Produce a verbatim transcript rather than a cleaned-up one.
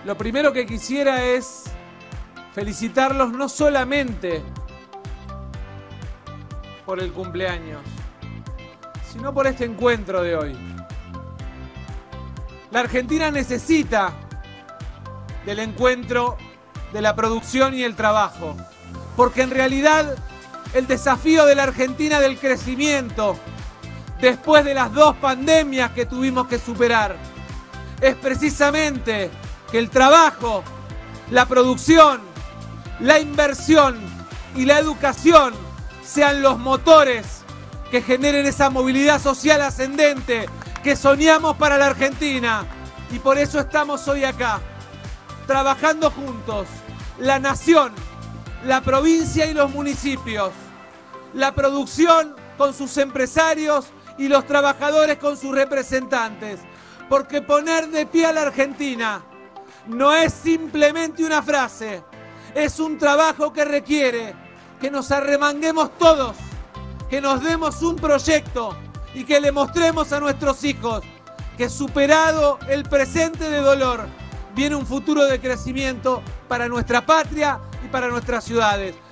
Lo primero que quisiera es felicitarlos no solamente por el cumpleaños, sino por este encuentro de hoy. La Argentina necesita del encuentro de la producción y el trabajo, porque en realidad el desafío de la Argentina del crecimiento, después de las dos pandemias que tuvimos que superar, es precisamente que el trabajo, la producción, la inversión y la educación sean los motores que generen esa movilidad social ascendente que soñamos para la Argentina. Y por eso estamos hoy acá, trabajando juntos, la nación, la provincia y los municipios, la producción con sus empresarios y los trabajadores con sus representantes, porque poner de pie a la Argentina no es simplemente una frase, es un trabajo que requiere que nos arremanguemos todos, que nos demos un proyecto y que le mostremos a nuestros hijos que superado el presente de dolor, viene un futuro de crecimiento para nuestra patria y para nuestras ciudades.